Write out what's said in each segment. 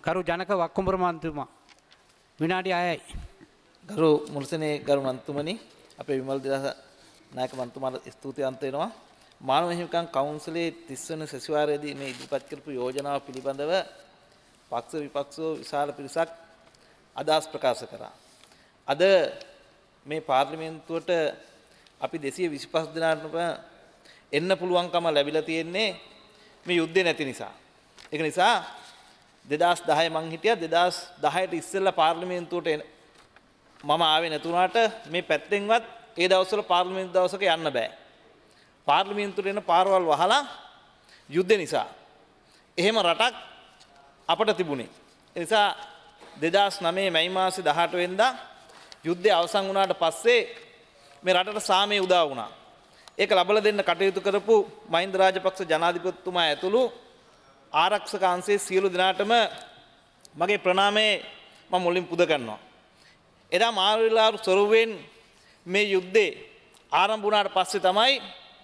කරු ජනක වක්කුඹුර මන්ත්‍රීතුමා විනාඩි 6යි. ගරු මුල්සනේ ගරු මන්ත්‍රීතුමනි අපේ විමල් දිලස නායක මන්ත්‍රීතුමාට ස්තුතිවන්ත වෙනවා. මානව හිමිකම් කවුන්සිලේ 30 වෙනි සැසිවාරයේදී මේ ඉදිරිපත් කරපු යෝජනාව පිළිබඳව පක්ෂ විපක්ෂෝ විශාල පිරිසක් අදහස් ප්‍රකාශ කරා. අද මේ පාර්ලිමේන්තුවට අපි 225 දිනකට එන්න පුළුවන්කම ලැබිලා තියෙන්නේ මේ යුද්ධේ නැති නිසා. ඒක නිසා 2010 මං හිටියා 2010ට ඉස්සෙල්ලා පාර්ලිමේන්තුවට මම ආවේ නැතුණාට මේ පැත්තෙන්වත් ඒ දවස්වල පාර්ලිමේන්තු දවසක යන්න බෑ. පාර්ලිමේන්තුවට එන පාරවල් වහලා යුද්ධ නිසා. එහෙම රටක් අපට තිබුණේ. ඒ නිසා 2009 මැයි මාසේ 18 වෙනිදා යුද්ධය අවසන් වුණාට පස්සේ මේ රටට සාමය උදා වුණා. ඒක ලබලා දෙන්න කටයුතු කරපු මහින්ද රාජපක්ෂ ජනාධිපතිතුමා ඇතුළු ආරක්ෂක අංශයේ සියලු දෙනාටම මගේ ප්‍රණාමය මම මුලින් පුද කරනවා. එදා මාර්විලාරු ස්වරූපයෙන් මේ යුද්ධේ ආරම්භ වුණාට පස්සේ තමයි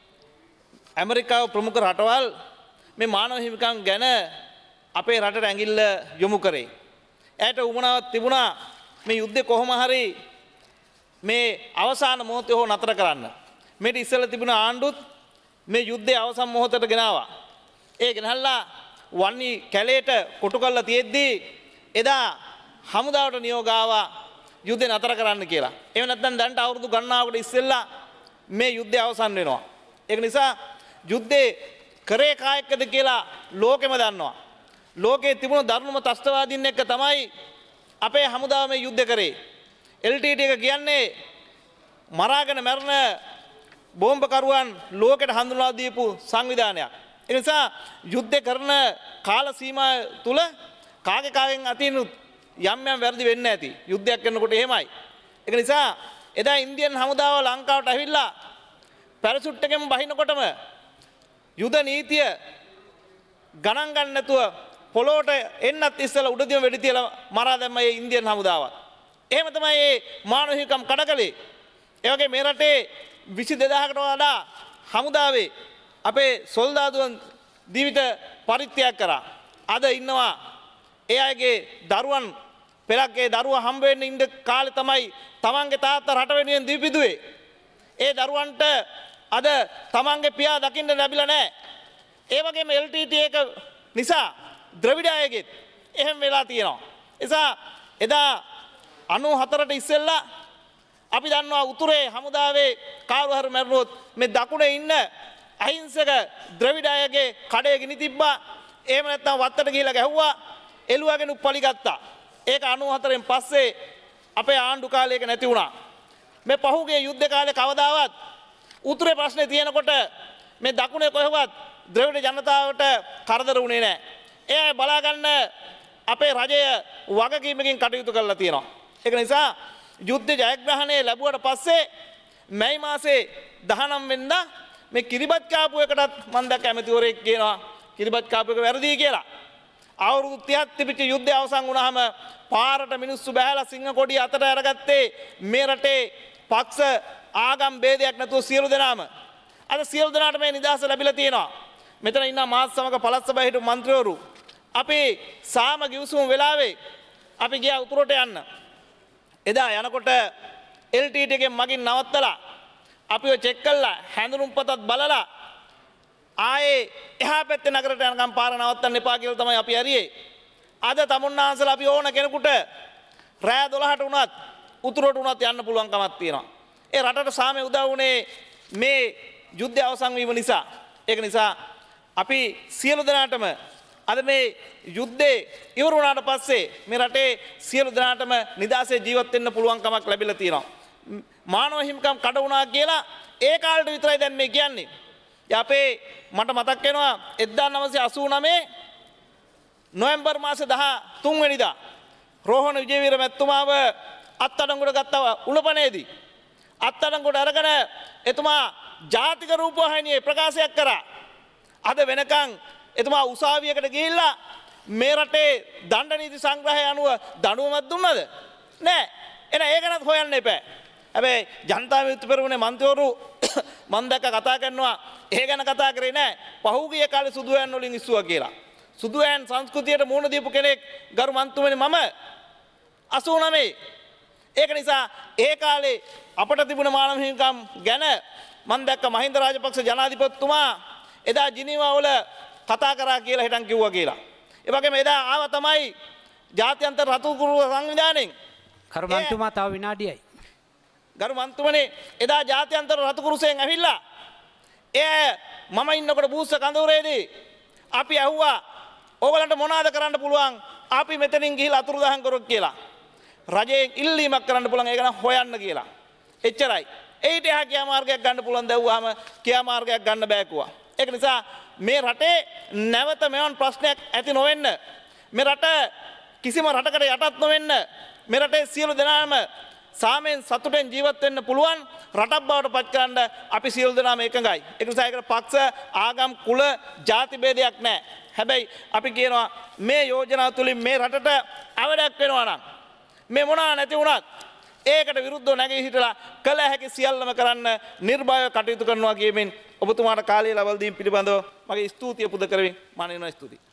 ඇමරිකාව ප්‍රමුඛ රටවල් මේ මානව හිමිකම් ගැන අපේ රටට ඇඟිල්ල යොමු කරේ. ඇයට උමනාවක් තිබුණා මේ යුද්ධේ කොහොම හරි මේ අවසාන මොහොතේ හෝ නතර කරන්න. මේට ඉස්සෙල්ලා තිබුණ ආණ්ඩුත් මේ යුද්ධයේ අවසන් මොහොතට ගෙනාවා. ඒ ගෙනහල්ලා වන්නි කැලේට කොටු කරලා තියෙද්දී එදා හමුදාවට නියෝග ආවා යුද්ධය නතර කරන්න කියලා. එහෙම නැත්නම් දැන්ට අවුරුදු ගණනාවකට ඉස්සෙල්ලා මේ යුද්ධය අවසන් වෙනවා. ඒක නිසා යුද්ධේ කරේ කායකද කියලා ලෝකෙම දන්නවා. ලෝකයේ තිබුණු දරුණුම ත්‍රස්තවාදීන් එක්ක තමයි අපේ හමුදාව මේ යුද්ධ කරේ. LTT එක කියන්නේ මරාගෙන මරන බෝම්බකරුවන් ලෝකෙට හඳුන්වා දීපු සංවිධානයක්. ඒ නිසා යුද්ධ කරන කාල සීමාව තුල කාගෙන් අතින් යම් වැරදි වෙන්න ඇති. යුද්ධයක් කරනකොට එහෙමයි. ඒක නිසා එදා ඉන්දියන් හමුදාව ලංකාවට ඇවිල්ලා පැරෂුට් එකෙන් බහිනකොටම යුද නීතිය ගණන් ගන්න නැතුව පොළොවට එන්නත් ඉස්සෙල්ලා උඩදියම වෙඩි තියලා මරා දැම්ම මේ ඉන්දියන් හමුදාවත්. එහෙම තමයි මේ මානව හිමිකම් කඩකලේ. ඒ වගේ මේ රටේ 22000කට වඩා හමුදාවේ අපේ සොල්දාදුවන් ජීවිත පරිත්‍යාග කරා. අද ඉන්නවා ඒ අයගේ දරුවන් පෙරක්ගේ දරුවා හම්බ වෙන්න ඉන්න කාලේ තමයි තමන්ගේ තාත්තා රට වෙනුවෙන් දීපිදුවේ. ඒ දරුවන්ට අද තමන්ගේ පියා දකින්න ලැබිලා නැහැ. ඒ වගේම LTT එක නිසා ද්‍රවිඩ අයගෙත් එහෙම වෙලා තියෙනවා. එසා එදා 94ට ඉස්සෙල්ලා අපි දන්නවා උතුරේ හමුදාවේ කාරු හරි මැරුණොත් මේ දකුණේ ඉන්න අහිංසක ද්‍රවිඩ අයගේ කඩේ ගිනි තිබ්බා. එහෙම නැත්නම් වත්තට ගිහිලා ගැහුවා. එළුවගෙන උප්පලි ගත්තා. ඒක 94න් පස්සේ අපේ ආණ්ඩු කාලයක නැති වුණා. මේ පහුගිය යුද්ධ කාලේ කවදාවත් උතුරේ ප්‍රශ්නේ තියෙනකොට මේ දකුණේ කොහෙවත් ද්‍රවිඩ ජනතාවට කරදර වුණේ නැහැ. ඒ බලා ගන්න අපේ රජය වගකීමකින් කටයුතු කරලා තියෙනවා. ඒක නිසා යුද්ධ ජයග්‍රහණය ලැබුවට පස්සේ මැයි මාසේ 19 වෙනිදා මේ කිරිබත් කාපු එකටත් මම දැක්ක ඇමතිවරයෙක් කියනවා කිරිබත් කාපු එක වැරදි කියලා. අවුරුදු 30ක් තිබිච්ච යුද්ධය අවසන් වුණාම පාරට මිනිස්සු බහැලා සිංහ කොඩිය අතට අරගත්තේ මේ රටේ පක්ෂ ආගම් ભેදයක් නැතුව සියලු දෙනාම. අද සියලු දෙනාට මේ නිදහස ලැබිලා තියෙනවා. මෙතන ඉන්න මාත් සමග පළාත් සභාවේ හිටපු മന്ത്രിවරු අපි සාම ගිවිසුම් වෙලාවේ අපි ගියා උතුරට යන්න. එදා යනකොට LTT එකෙන් මගින් නවත්තලා අපිව චෙක් කළා හැඳුනුම්පතත් බලලා ආයේ එහා පැත්තේ නගරයට යනකම් පාර නවත්තන්න එපා කියලා තමයි අපි හරියේ. අද තමුන්නාන්සලා අපි ඕන කෙනෙකුට රෑ 12ට වුණත් උතුරට වුණත් යන්න පුළුවන් කමක් තියෙනවා. ඒ රටට සාමය උදා වුණේ මේ යුද්ධය අවසන් වීම නිසා. ඒක නිසා අපි සියලු දෙනාටම අද මේ යුද්ධේ ඉවර වුණාට පස්සේ මේ රටේ සියලු දෙනාටම නිදහසේ ජීවත් වෙන්න පුළුවන් කමක් ලැබිලා තියෙනවා. මානව හිමිකම් කඩ වුණා කියලා ඒ කාලේට විතරයි දැන් මේ කියන්නේ. අපේ මට මතක් වෙනවා 1989 නොවැම්බර් මාසේ 13 වෙනිදා රෝහණ විජේවීර මැතිතුමාව අත්අඩංගුවට ගත්තා උලපනේදී. අත්අඩංගුවට අරගෙන එතුමා ජාතික රූපවාහිනියේ ප්‍රකාශයක් කරා. අද වෙනකන් එතුමා උසාවියකට ගිහිල්ලා මේ රටේ දණ්ඩ නීති සංග්‍රහය අනුව දඬුවමක් දුන්නද? නෑ. එහෙනම් ඒක නත් හොයන්න එපා. හැබැයි ජනතා විමුක්ති පෙරමුණේ මන්ත්‍රීවරු මම දැක්ක කතා කරනවා ඒ ගැන කතා කරේ නෑ. පහුගිය කාලේ සුදු වෑන් වලින් ඉස්සුවා කියලා. සුදු ඈන් සංස්කෘතියට මුහුණ දීපු කෙනෙක් ගරු මන්තුමනි මම 89. ඒක නිසා ඒ කාලේ අපට තිබුණ මානව හිමිකම් ගැන මම දැක්ක මහින්ද රාජපක්ෂ ජනාධිපතිතුමා එදා ජිනීවා වල කතා කරා කියලා හිටන් කිව්වා කියලා. ඒ වගේම එදා ආව තමයි ජාත්‍යන්තර රතුකුරු සංවිධානයෙන්. කරු මන්තුමා තව විනාඩියයි. ගරු මන්තුමනි එදා ජාත්‍යන්තර රතුකුරුසෙන් ඇවිල්ලා මම ඉන්නකොට බූස්ස කඳවුරේදී අපි ඇහුවා ඕගලන්ට මොනවද කරන්න පුළුවන් අපි මෙතනින් ගිහිල්ලා අතුරුදහන් කරොත් කියලා. රජයෙන් ඉල්ලීමක් කරන්න පුළුවන් ඒක නම් හොයන්න කියලා. එච්චරයි. ඒිට එහා ක්‍රියාමාර්ගයක් ගන්න පුළුවන් දැව්වාම ක්‍රියාමාර්ගයක් ගන්න බෑ කිව්වා. ඒක නිසා මේ රටේ නැවත මෙවන් ප්‍රශ්නයක් ඇති නොවෙන්න මේ රට කිසිම රටකට යටත් නොවෙන්න මේ රටේ සියලු දෙනාම සාමයෙන් සතුටෙන් ජීවත් වෙන්න පුළුවන් රටක් බවට පත් කරන්න අපි සියලු දෙනාම එකඟයි. ඒක නිසා ඒකට පක්ෂ ආගම් කුල ජාති ભેදයක් නැහැ. හැබැයි අපි කියනවා මේ යෝජනාව තුලින් මේ රටට අවඩක් වෙනවා නම් මේ මොනවා නැති වුණත් ඒකට විරුද්ධව නැගී සිටලා කළ හැකි සියල්ලම කරන්න නිර්භයව කටයුතු කරනවා කියමින් ඔබතුමාට කාලය ලබා දීම පිළිබඳව මගේ ස්තුතිය පුද කරමින් මම ස්තුතියි.